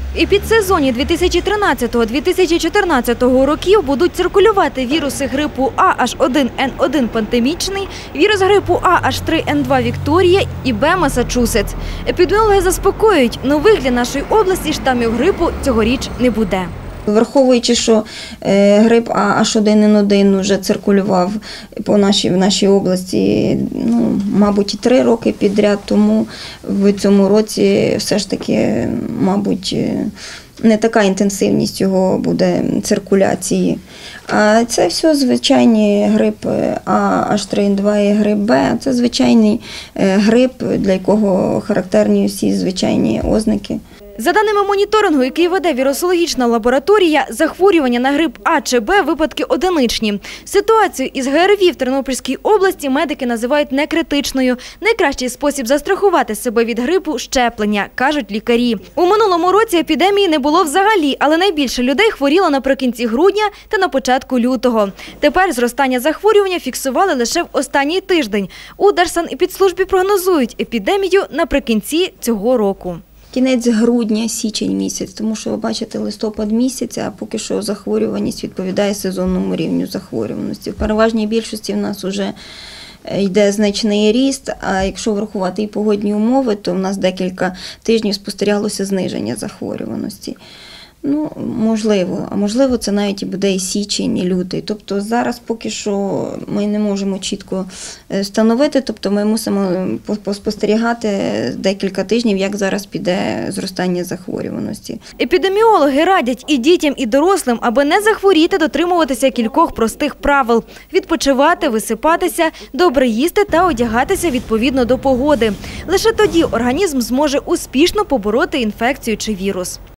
І підсезоні 2013-2014 років будуть циркулювати віруси грипу А H1N1 пандемічний, вірус грипу А H3N2 Вікторія і Б Масачусетс. Епідеміологи заспокоюють, нових для нашої області штамів грипу цьогоріч не буде. Враховуючи, що грип А H1N1 вже циркулював в нашій області, мабуть, 3 роки підряд, тому в цьому році все ж таки, мабуть, не така інтенсивність його буде циркуляції. А це все звичайні грип А H3N2 і грип Б. Це звичайний грип, для якого характерні всі звичайні ознаки. За даними моніторингу, який веде вірусологічна лабораторія, захворювання на грип А чи Б – випадки одиничні. Ситуацію із ГРВІ в Тернопільській області медики називають некритичною. Найкращий спосіб застрахувати себе від грипу – щеплення, кажуть лікарі. У минулому році епідемії не було взагалі, але найбільше людей хворіло наприкінці грудня та на початку лютого. Тепер зростання захворювання фіксували лише в останній тиждень. У Держсанепідслужбі прогнозують епідемію наприкінці цього року. Кінець грудня, січень місяць, тому що, ви бачите, листопад місяць, а поки що захворюваність відповідає сезонному рівню захворюваності. В переважній більшості в нас вже йде значний ріст, а якщо врахувати і погодні умови, то в нас декілька тижнів спостерігалося зниження захворюваності. Можливо, а можливо це навіть і буде і січень, і лютий. Тобто зараз поки що ми не можемо чітко встановити, тобто ми мусимо поспостерігати декілька тижнів, як зараз піде зростання захворюваності. Епідеміологи радять і дітям, і дорослим, аби не захворіти, дотримуватися кількох простих правил – відпочивати, висипатися, добре їсти та одягатися відповідно до погоди. Лише тоді організм зможе успішно побороти інфекцію чи вірус.